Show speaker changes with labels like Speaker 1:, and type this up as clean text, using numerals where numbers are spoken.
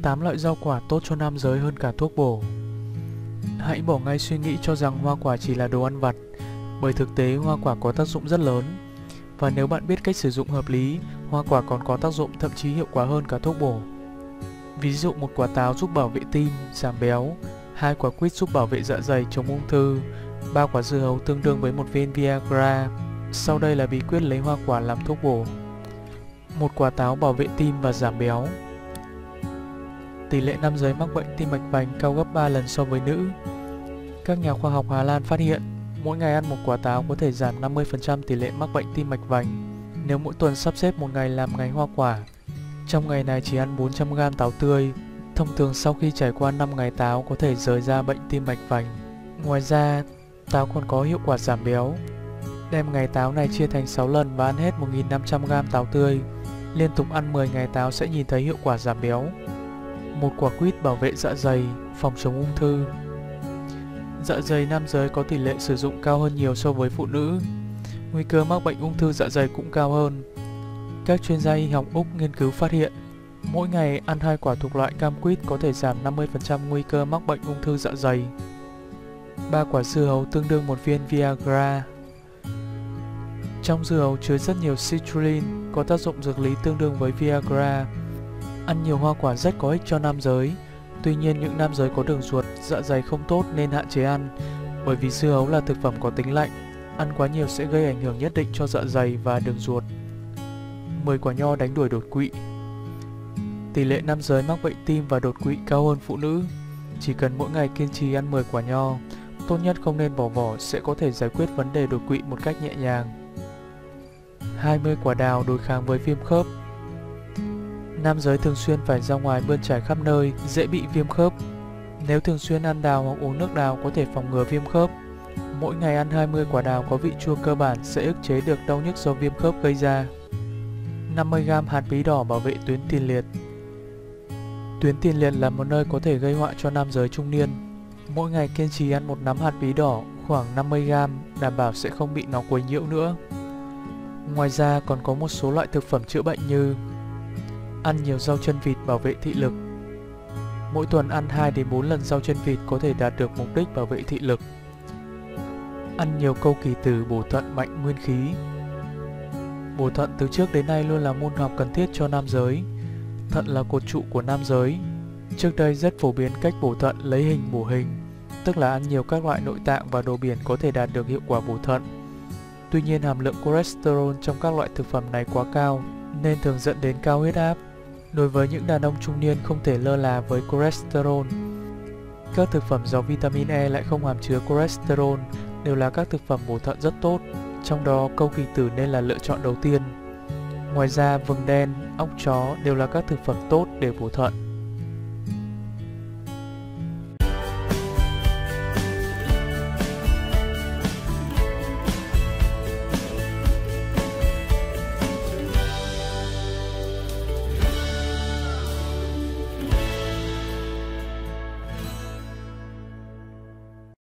Speaker 1: 8 loại rau quả tốt cho nam giới hơn cả thuốc bổ. Hãy bỏ ngay suy nghĩ cho rằng hoa quả chỉ là đồ ăn vặt, bởi thực tế hoa quả có tác dụng rất lớn. Và nếu bạn biết cách sử dụng hợp lý, hoa quả còn có tác dụng thậm chí hiệu quả hơn cả thuốc bổ. Ví dụ một quả táo giúp bảo vệ tim, giảm béo, 2 quả quýt giúp bảo vệ dạ dày chống ung thư, 3 quả dưa hấu tương đương với một viên Viagra. Sau đây là bí quyết lấy hoa quả làm thuốc bổ. Một quả táo bảo vệ tim và giảm béo. Tỷ lệ nam giới mắc bệnh tim mạch vành cao gấp 3 lần so với nữ. Các nhà khoa học Hà Lan phát hiện, mỗi ngày ăn một quả táo có thể giảm 50% tỷ lệ mắc bệnh tim mạch vành. Nếu mỗi tuần sắp xếp một ngày làm ngày hoa quả, trong ngày này chỉ ăn 400g táo tươi, thông thường sau khi trải qua 5 ngày táo có thể rời ra bệnh tim mạch vành. Ngoài ra, táo còn có hiệu quả giảm béo. Đem ngày táo này chia thành 6 lần và ăn hết 1.500g táo tươi. Liên tục ăn 10 ngày táo sẽ nhìn thấy hiệu quả giảm béo. Một quả quýt bảo vệ dạ dày, phòng chống ung thư. Dạ dày nam giới có tỷ lệ sử dụng cao hơn nhiều so với phụ nữ. Nguy cơ mắc bệnh ung thư dạ dày cũng cao hơn. Các chuyên gia y học Úc nghiên cứu phát hiện, mỗi ngày ăn 2 quả thuộc loại cam quýt có thể giảm 50% nguy cơ mắc bệnh ung thư dạ dày. 3 quả dưa hấu tương đương một viên Viagra. Trong dưa hấu chứa rất nhiều citrulline, có tác dụng dược lý tương đương với Viagra. Ăn nhiều hoa quả rất có ích cho nam giới. Tuy nhiên những nam giới có đường ruột, dạ dày không tốt nên hạn chế ăn, bởi vì dưa hấu là thực phẩm có tính lạnh. Ăn quá nhiều sẽ gây ảnh hưởng nhất định cho dạ dày và đường ruột. 10 quả nho đánh đuổi đột quỵ. Tỷ lệ nam giới mắc bệnh tim và đột quỵ cao hơn phụ nữ. Chỉ cần mỗi ngày kiên trì ăn 10 quả nho, tốt nhất không nên bỏ vỏ, sẽ có thể giải quyết vấn đề đột quỵ một cách nhẹ nhàng. 20 quả đào đối kháng với viêm khớp. Nam giới thường xuyên phải ra ngoài bươn trải khắp nơi, dễ bị viêm khớp. Nếu thường xuyên ăn đào hoặc uống nước đào có thể phòng ngừa viêm khớp. Mỗi ngày ăn 20 quả đào có vị chua cơ bản sẽ ức chế được đau nhức do viêm khớp gây ra. 50g hạt bí đỏ bảo vệ tuyến tiền liệt. Tuyến tiền liệt là một nơi có thể gây họa cho nam giới trung niên. Mỗi ngày kiên trì ăn một nắm hạt bí đỏ khoảng 50g, đảm bảo sẽ không bị nó quấy nhiễu nữa. Ngoài ra còn có một số loại thực phẩm chữa bệnh như ăn nhiều rau chân vịt bảo vệ thị lực. Mỗi tuần ăn 2 đến 4 lần rau chân vịt có thể đạt được mục đích bảo vệ thị lực. Ăn nhiều câu kỳ tử bổ thận mạnh nguyên khí. Bổ thận từ trước đến nay luôn là môn học cần thiết cho nam giới. Thận là cột trụ của nam giới. Trước đây rất phổ biến cách bổ thận lấy hình bổ hình, tức là ăn nhiều các loại nội tạng và đồ biển có thể đạt được hiệu quả bổ thận. Tuy nhiên hàm lượng cholesterol trong các loại thực phẩm này quá cao nên thường dẫn đến cao huyết áp. Đối với những đàn ông trung niên không thể lơ là với cholesterol. Các thực phẩm giàu vitamin E lại không hàm chứa cholesterol, đều là các thực phẩm bổ thận rất tốt, trong đó câu kỳ tử nên là lựa chọn đầu tiên. Ngoài ra vừng đen, óc chó đều là các thực phẩm tốt để bổ thận.